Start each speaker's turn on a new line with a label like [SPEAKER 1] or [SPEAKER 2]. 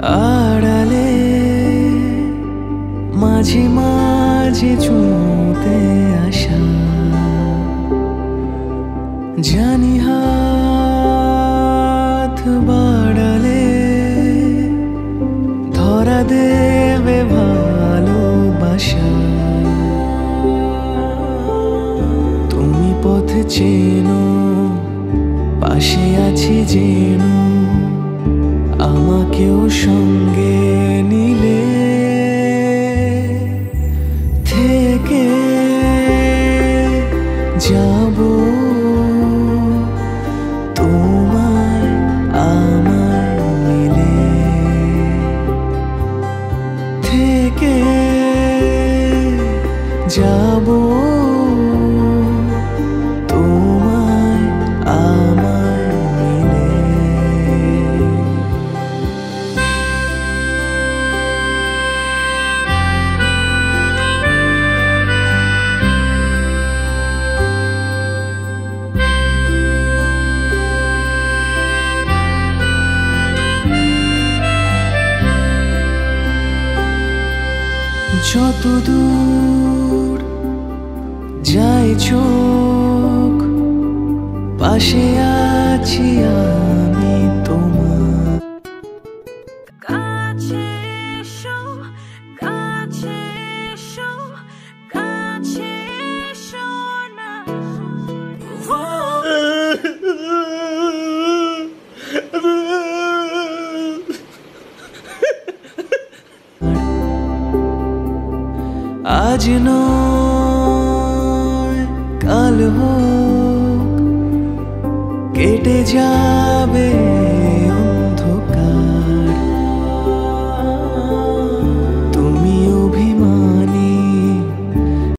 [SPEAKER 1] আড়ালে মাঝে মাঝে ছুঁতে আসা, জানি হাত বাড়ালে ধরা দেবে ভালোবাসা। তুমি পথ চেনো, পাশে আছি যেন, আমাকেও সঙ্গে নিলে থেকে যাব তোমায় আমায় মিলে, থেকে যাব তোমায় আমায় মিলে। যত দূর যায় চোখ, পাশে আছি আমি তোমার।
[SPEAKER 2] কাছে এসো, কাছে এসো, কাছে এসো না।
[SPEAKER 1] আজ নয় কাল হোক, কেটে যাবে